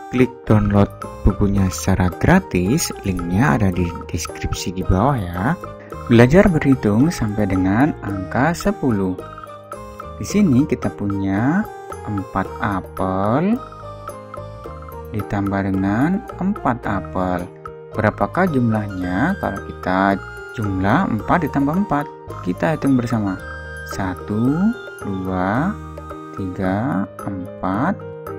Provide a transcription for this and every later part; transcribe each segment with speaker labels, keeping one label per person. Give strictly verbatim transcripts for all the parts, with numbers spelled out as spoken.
Speaker 1: klik download bukunya secara gratis, linknya ada di deskripsi di bawah ya. Belajar berhitung sampai dengan angka sepuluh. Di sini kita punya empat apel ditambah dengan empat apel. Berapakah jumlahnya kalau kita jumlah empat ditambah empat? Kita hitung bersama. satu, dua, tiga, empat,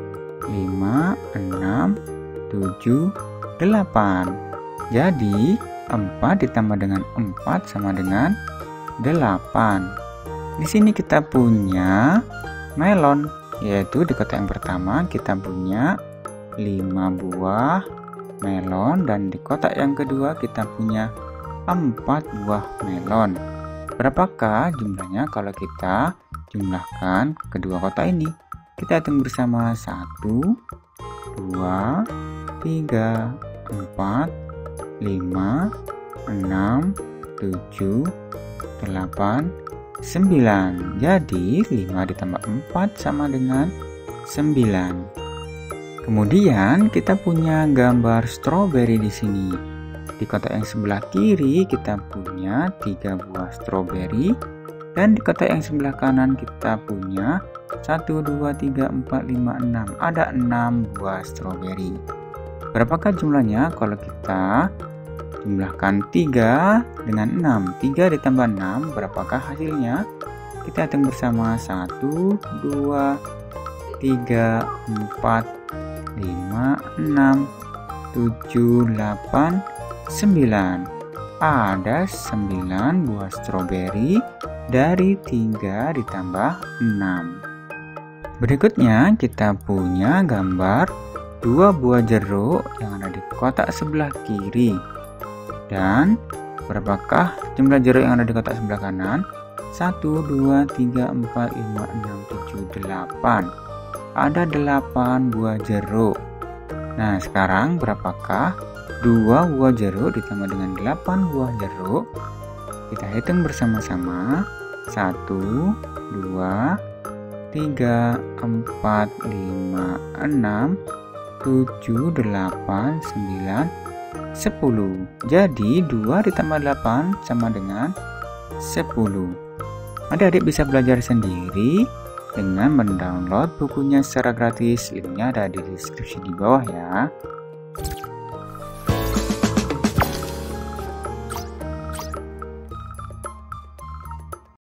Speaker 1: lima, enam, tujuh, delapan. Jadi empat ditambah dengan empat sama dengan delapan. Di sini kita punya melon, yaitu di kotak yang pertama kita punya lima buah melon, dan di kotak yang kedua kita punya empat buah melon. Berapakah jumlahnya kalau kita jumlahkan kedua kotak ini? Kita hitung bersama. Satu, dua, tiga, empat, lima, enam, tujuh, delapan, sembilan. Jadi lima ditambah empat sama dengan sembilan. Kemudian kita punya gambar stroberi di sini. Di kotak yang sebelah kiri kita punya tiga buah stroberi, dan di kotak yang sebelah kanan kita punya satu, dua, tiga, empat, lima, enam. Ada enam buah stroberi. Berapakah jumlahnya kalau kita jumlahkan tiga dengan enam? tiga ditambah enam, berapakah hasilnya? Kita hitung bersama. Satu, dua, tiga, empat, lima, enam, tujuh, delapan, sembilan. Ada sembilan buah stroberi dari tiga ditambah enam. Berikutnya kita punya gambar dua buah jeruk yang ada di kotak sebelah kiri. Dan berapakah jumlah jeruk yang ada di kotak sebelah kanan? satu, dua, tiga, empat, lima, enam, tujuh, delapan. Ada delapan buah jeruk. Nah, sekarang berapakah dua buah jeruk ditambah dengan delapan buah jeruk? Kita hitung bersama-sama. Satu, dua, tiga, empat, lima, enam, tujuh, delapan, sembilan, sepuluh. Jadi dua ditambah delapan sama dengan sepuluh. Adik-adik bisa belajar sendiri dengan mendownload bukunya secara gratis. Linknya ada di deskripsi di bawah ya.